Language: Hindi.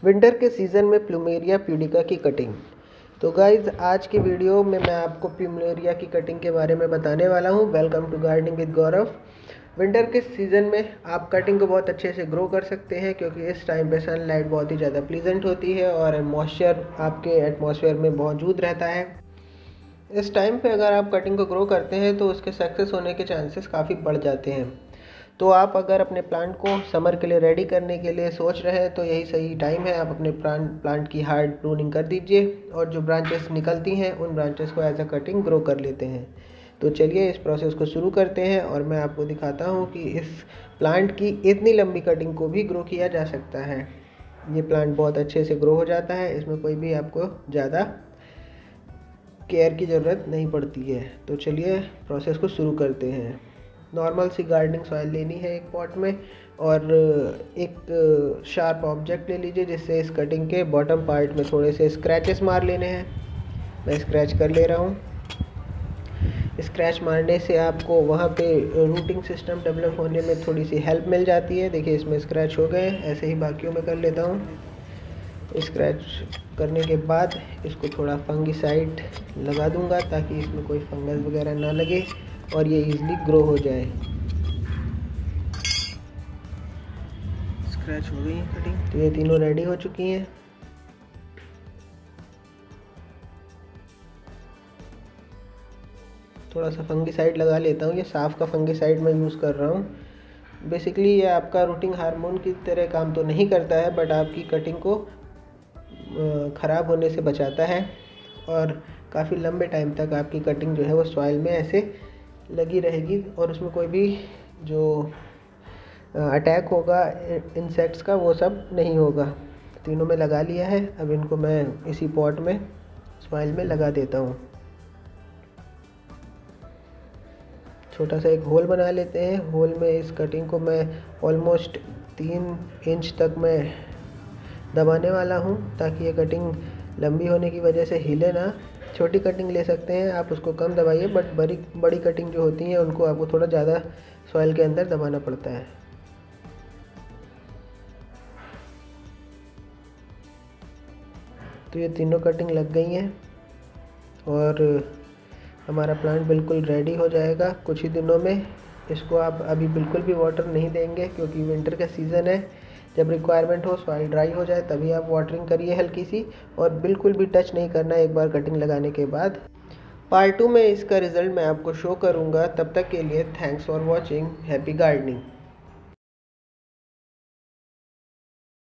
विंटर के सीज़न में प्लूमेरिया प्यूडिका की कटिंग। तो गाइज़, आज की वीडियो में मैं आपको प्लूमेरिया की कटिंग के बारे में बताने वाला हूँ। Welcome to gardening with Gaurav. Winter के सीज़न में आप कटिंग को बहुत अच्छे से ग्रो कर सकते हैं, क्योंकि इस टाइम पे सनलाइट बहुत ही ज़्यादा प्लीजेंट होती है और मॉइस्चर आपके एटमॉस्फेयर में मौजूद रहता है। इस टाइम पे अगर आप कटिंग को ग्रो करते हैं तो उसके सक्सेस होने के चांसेस काफ़ी बढ़ जाते हैं। तो आप अगर अपने प्लांट को समर के लिए रेडी करने के लिए सोच रहे हैं तो यही सही टाइम है। आप अपने प्लांट की हार्ड प्रूनिंग कर दीजिए और जो ब्रांचेस निकलती हैं उन ब्रांचेस को एज अ कटिंग ग्रो कर लेते हैं। तो चलिए इस प्रोसेस को शुरू करते हैं और मैं आपको दिखाता हूँ कि इस प्लांट की इतनी लंबी कटिंग को भी ग्रो किया जा सकता है। ये प्लांट बहुत अच्छे से ग्रो हो जाता है, इसमें कोई भी आपको ज़्यादा केयर की ज़रूरत नहीं पड़ती है। तो चलिए प्रोसेस को शुरू करते हैं। नॉर्मल सी गार्डनिंग सॉइल लेनी है एक पॉट में, और एक शार्प ऑब्जेक्ट ले लीजिए जिससे इस कटिंग के बॉटम पार्ट में थोड़े से स्क्रैचेस मार लेने हैं। मैं स्क्रैच कर ले रहा हूँ। स्क्रैच मारने से आपको वहाँ पे रूटिंग सिस्टम डेवलप होने में थोड़ी सी हेल्प मिल जाती है। देखिए इसमें स्क्रैच हो गए, ऐसे ही बाकियों में कर लेता हूँ। स्क्रैच करने के बाद इसको थोड़ा फंगिसाइड लगा दूंगा ताकि इसमें कोई फंगस वगैरह ना लगे और ये इजीली ग्रो हो जाए। स्क्रैच हो गई है कटिंग, तो ये तीनों रेडी हो चुकी हैं। थोड़ा सा फंगिसाइड लगा लेता हूँ। ये साफ का फंगिसाइड मैं यूज़ कर रहा हूँ। बेसिकली ये आपका रूटिंग हार्मोन की तरह काम तो नहीं करता है, बट आपकी कटिंग को ख़राब होने से बचाता है और काफ़ी लंबे टाइम तक आपकी कटिंग जो है वो सॉइल में ऐसे लगी रहेगी और उसमें कोई भी जो अटैक होगा इंसेक्ट्स का वो सब नहीं होगा। तीनों में लगा लिया है। अब इनको मैं इसी पॉट में सॉइल में लगा देता हूँ। छोटा सा एक होल बना लेते हैं। होल में इस कटिंग को मैं ऑलमोस्ट 3 इंच तक मैं दबाने वाला हूँ ताकि ये कटिंग लंबी होने की वजह से हिले ना। छोटी कटिंग ले सकते हैं आप, उसको कम दबाइए, बट बड़ी कटिंग जो होती हैं उनको आपको थोड़ा ज़्यादा सॉइल के अंदर दबाना पड़ता है। तो ये तीनों कटिंग लग गई हैं और हमारा प्लांट बिल्कुल रेडी हो जाएगा कुछ ही दिनों में। इसको आप अभी बिल्कुल भी वाटर नहीं देंगे क्योंकि विंटर का सीज़न है। जब रिक्वायरमेंट हो, सॉइल ड्राई हो जाए, तभी आप वाटरिंग करिए हल्की सी, और बिल्कुल भी टच नहीं करना एक बार कटिंग लगाने के बाद। पार्ट 2 में इसका रिज़ल्ट मैं आपको शो करूँगा। तब तक के लिए thanks for watching. Happy gardening.